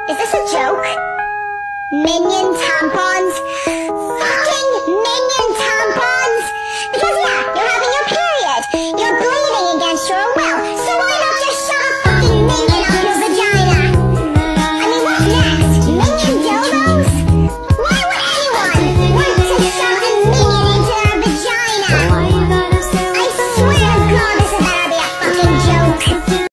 Is this a joke? Minion tampons? Fucking minion tampons!